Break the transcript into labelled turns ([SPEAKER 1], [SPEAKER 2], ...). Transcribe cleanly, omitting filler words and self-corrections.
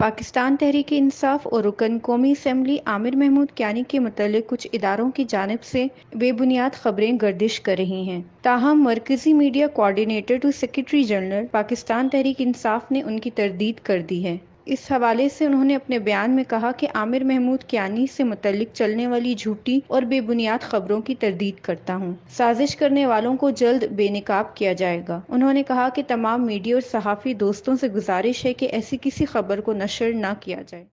[SPEAKER 1] पाकिस्तान तहरीक-ए-इंसाफ और रुकन कौमी असम्बली आमिर महमूद कियानी के मुतालिक कुछ इदारों की जानिब से बेबुनियाद खबरें गर्दिश कर रही हैं। ताहम मरकजी media coordinator to secretary general Pakistan Tehreek Insaf ने उनकी तरदीद कर दी है। इस हवाले से उन्होंने अपने बयान में कहा कि आमिर महमूद कियानी से मुतल्लिक चलने वाली झूठी और बेबुनियाद खबरों की तरदीद करता हूँ। साजिश करने वालों को जल्द बेनकाब किया जाएगा। उन्होंने कहा कि तमाम मीडिया और सहाफ़ी दोस्तों से गुजारिश है कि ऐसी किसी खबर को नशर न किया जाए।